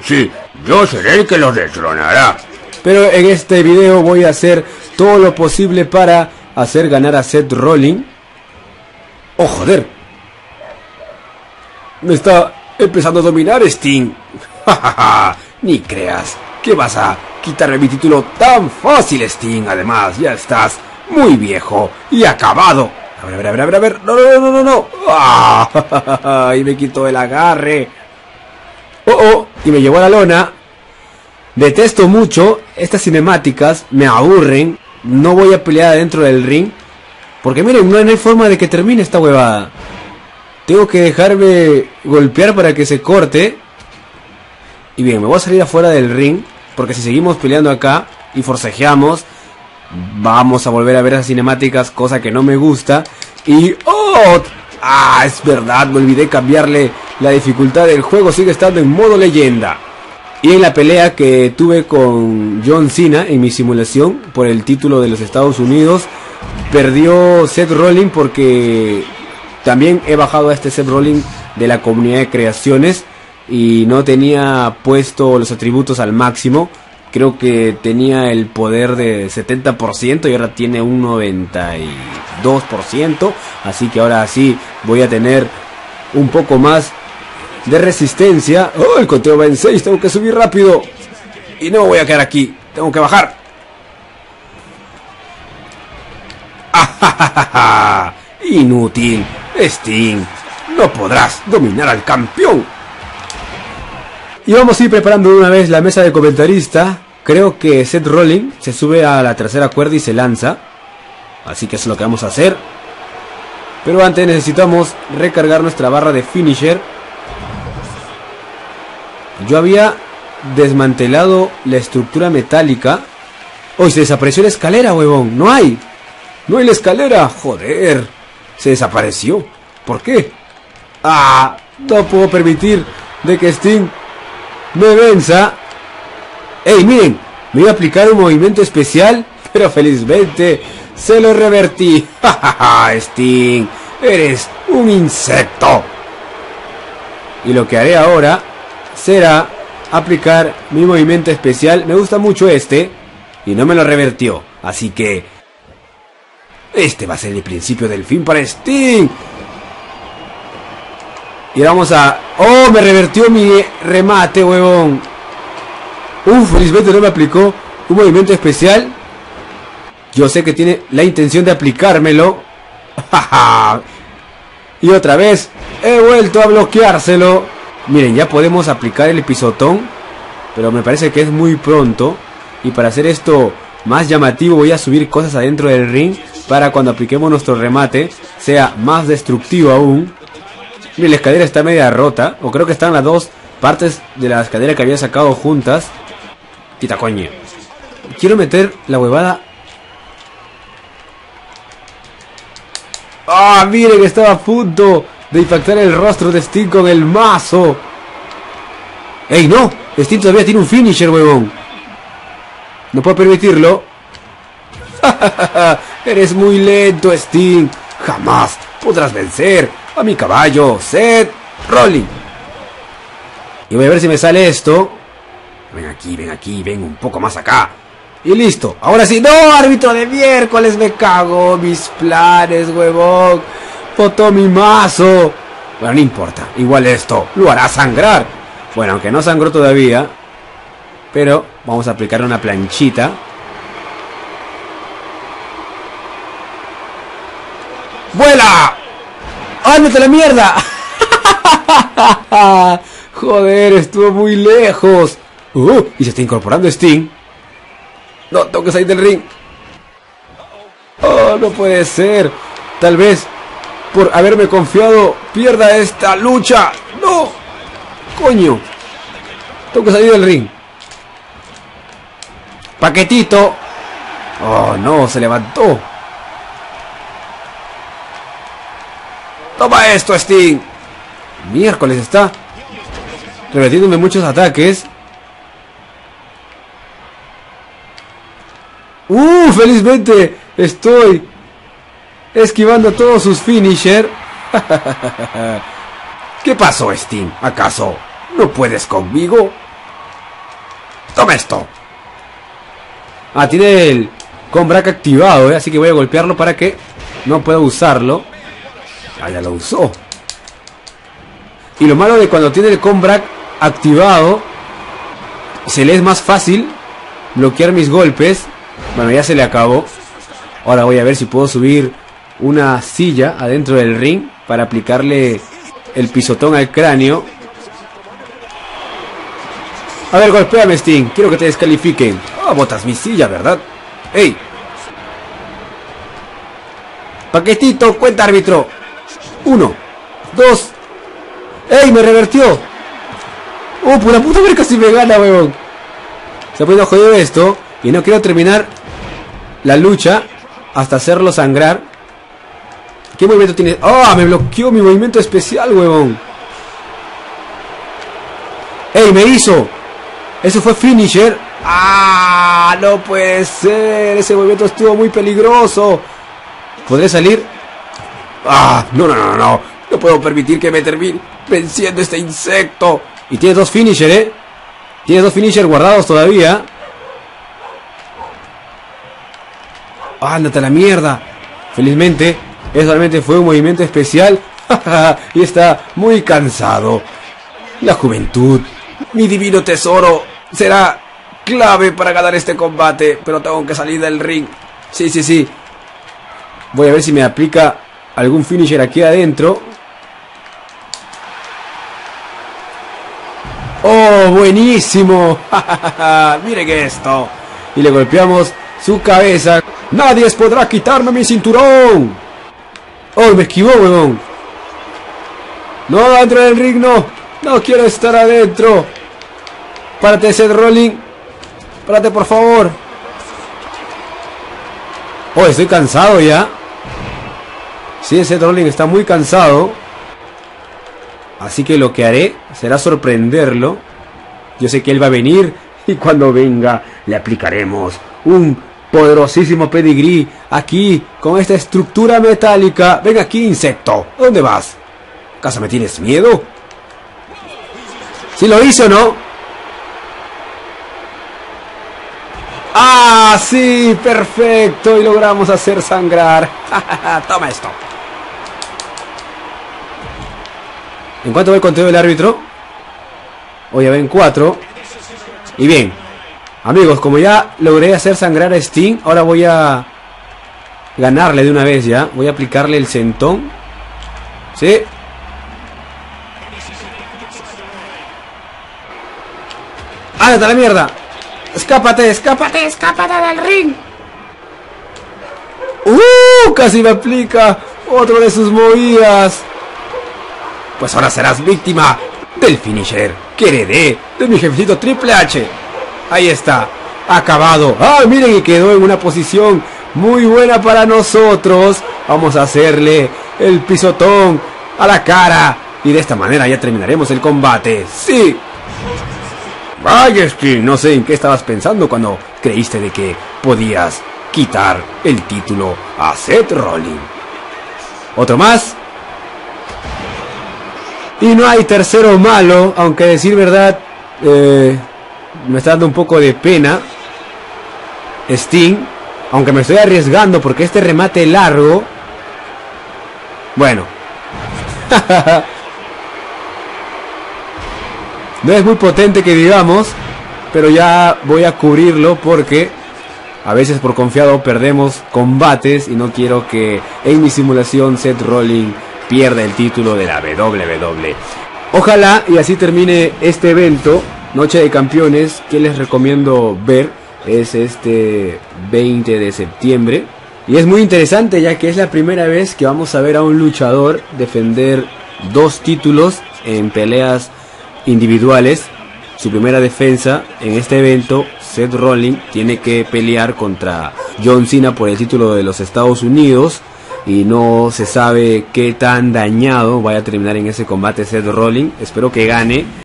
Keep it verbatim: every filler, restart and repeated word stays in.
Sí, yo seré el que los destronará. Pero en este video voy a hacer todo lo posible para hacer ganar a Seth Rollins. ¡Oh, joder! Me está empezando a dominar Sting. Ni creas que vas a quitarme mi título tan fácil, Sting. Además, ya estás muy viejo y acabado. A ver, a ver, a ver, a ver, a ver. No, no, no, no, no. ¡Ah! Y me quitó el agarre. Oh, oh. Y me llevó a la lona. Detesto mucho estas cinemáticas. Me aburren. No voy a pelear dentro del ring. Porque miren, no hay forma de que termine esta huevada. Tengo que dejarme golpear para que se corte. Y bien, me voy a salir afuera del ring. Porque si seguimos peleando acá y forcejeamos, vamos a volver a ver esas cinemáticas, cosa que no me gusta. Y... ¡oh! ¡Ah! Es verdad, me olvidé cambiarle la dificultad del juego. Sigue estando en modo leyenda. Y en la pelea que tuve con John Cena en mi simulación por el título de los Estados Unidos, perdió Seth Rollins porque también he bajado a este Seth Rollins de la comunidad de creaciones y no tenía puesto los atributos al máximo. Creo que tenía el poder de setenta por ciento y ahora tiene un noventa y dos por ciento. Así que ahora sí voy a tener un poco más de resistencia. Oh, el conteo va en seis, tengo que subir rápido. Y no voy a quedar aquí, tengo que bajar. ¡Ah! Inútil, Sting, no podrás dominar al campeón. Y vamos a ir preparando de una vez la mesa de comentarista. Creo que Seth Rollins se sube a la tercera cuerda y se lanza. Así que eso es lo que vamos a hacer. Pero antes necesitamos recargar nuestra barra de finisher. Yo había desmantelado la estructura metálica. ¡Oh! Se desapareció la escalera, huevón. No hay. No hay la escalera. Joder. Se desapareció. ¿Por qué? ¡Ah! No puedo permitir de que Sting me venza. ¡Ey, miren! Me iba a aplicar un movimiento especial, pero felizmente se lo revertí. ¡Ja, ja, ja! Sting, eres un insecto. Y lo que haré ahora será aplicar mi movimiento especial. Me gusta mucho este y no me lo revertió. Así que este va a ser el principio del fin para Sting. Y vamos a... ¡oh! Me revertió mi remate, huevón. Uf, felizmente no me aplicó un movimiento especial. Yo sé que tiene la intención de aplicármelo. Y otra vez he vuelto a bloqueárselo. Miren, ya podemos aplicar el pisotón, pero me parece que es muy pronto. Y para hacer esto más llamativo voy a subir cosas adentro del ring para cuando apliquemos nuestro remate sea más destructivo aún. Miren, la escalera está media rota, o creo que están las dos partes de la escalera que había sacado juntas. Quita coño. Quiero meter la huevada. ¡Ah! Miren, estaba a punto de impactar el rostro de Sting con el mazo. ¡Ey, no! Sting todavía tiene un finisher, huevón. No puedo permitirlo. Eres muy lento, Sting. Jamás podrás vencer a mi caballo, Seth Rollins. Y voy a ver si me sale esto. Ven aquí, ven aquí, ven un poco más acá. Y listo, ahora sí. ¡No, árbitro de miércoles! Me cago mis planes, huevón. Botó mi mazo. Bueno, no importa, igual esto lo hará sangrar. Bueno, aunque no sangró todavía, pero vamos a aplicar una planchita. ¡Vuela! ¡Ándate la mierda! Joder, estuvo muy lejos. Uh, y se está incorporando Sting. No, tengo que salir del ring. Oh, no puede ser. Tal vez por haberme confiado pierda esta lucha. No, coño. Tengo que salir del ring. Paquetito. Oh, no, se levantó. Toma esto, Sting. Miércoles, está revertiéndome muchos ataques. Uh, felizmente estoy esquivando todos sus finisher. ¿Qué pasó, Sting? ¿Acaso no puedes conmigo? Toma esto. Ah, tiene el comeback activado, ¿eh? Así que voy a golpearlo para que no pueda usarlo. Ah, ya lo usó. Y lo malo de cuando tiene el comeback activado, se le es más fácil bloquear mis golpes. Bueno, ya se le acabó. Ahora voy a ver si puedo subir una silla adentro del ring para aplicarle el pisotón al cráneo. A ver, golpéame, Sting. Quiero que te descalifiquen. Ah, botas mi silla, ¿verdad? ¡Ey! Paquetito, cuenta, árbitro. Uno, dos. ¡Ey! Me revertió. ¡Oh, pura puta madre! Casi me gana, weón. Se ha podido jodido esto. Y no quiero terminar la lucha hasta hacerlo sangrar. ¿Qué movimiento tiene? ¡Ah! Me bloqueó mi movimiento especial, weón. ¡Ey! Me hizo. Eso fue finisher. ¡Ah! No puede ser. Ese movimiento estuvo muy peligroso. ¿Podré salir? ¡Ah! No, no, no, no. No puedo permitir que me termine venciendo este insecto. Y tiene dos finisher, ¿eh? Tiene dos finisher guardados todavía. ¡Ándate a la mierda! Felizmente, eso solamente fue un movimiento especial. Y está muy cansado. La juventud, mi divino tesoro, será clave para ganar este combate. Pero tengo que salir del ring. Sí, sí, sí. Voy a ver si me aplica algún finisher aquí adentro. ¡Oh, buenísimo! Miren esto. Y le golpeamos su cabeza. ¡Nadie podrá quitarme mi cinturón! ¡Oh, me esquivó, huevón! ¡No, dentro del ring, no! ¡No quiero estar adentro! ¡Párate, Seth Rollins! ¡Párate, por favor! ¡Oh, estoy cansado ya! Sí, Seth Rollins está muy cansado. Así que lo que haré será sorprenderlo. Yo sé que él va a venir. Y cuando venga, le aplicaremos un poderosísimo pedigrí. Aquí, con esta estructura metálica. Ven aquí, insecto. ¿A dónde vas? ¿Acaso me tienes miedo? ¿Sí lo hizo o no? ¡Ah, sí! ¡Perfecto! Y logramos hacer sangrar. Toma esto. ¿En cuánto va el conteo del árbitro? Hoy ya ven cuatro. Y bien, amigos, como ya logré hacer sangrar a Sting, ahora voy a ganarle de una vez ya. Voy a aplicarle el sentón. ¿Sí? ¡Ándate a la mierda! ¡Escápate, escápate, escápate del ring! ¡Uh! Casi me aplica otro de sus movidas. Pues ahora serás víctima del finisher que heredé de mi jefecito Triple H. Ahí está, acabado. ¡Ah, miren! Y quedó en una posición muy buena para nosotros. Vamos a hacerle el pisotón a la cara. Y de esta manera ya terminaremos el combate. ¡Sí! Vaya, Sting, no sé en qué estabas pensando cuando creíste de que podías quitar el título a Seth Rollins. ¿Otro más? Y no hay tercero malo, aunque a decir verdad, eh, me está dando un poco de pena Sting, aunque me estoy arriesgando porque este remate largo, bueno, no es muy potente que digamos, pero ya voy a cubrirlo porque a veces por confiado perdemos combates y no quiero que en mi simulación Seth Rollins pierda el título de la doble u doble u doble e. Ojalá y así termine este evento, Noche de Campeones, que les recomiendo ver. Es este veinte de septiembre. Y es muy interesante ya que es la primera vez que vamos a ver a un luchador defender dos títulos en peleas individuales. Su primera defensa en este evento, Seth Rollins tiene que pelear contra John Cena por el título de los Estados Unidos. Y no se sabe qué tan dañado vaya a terminar en ese combate Seth Rollins. Espero que gane.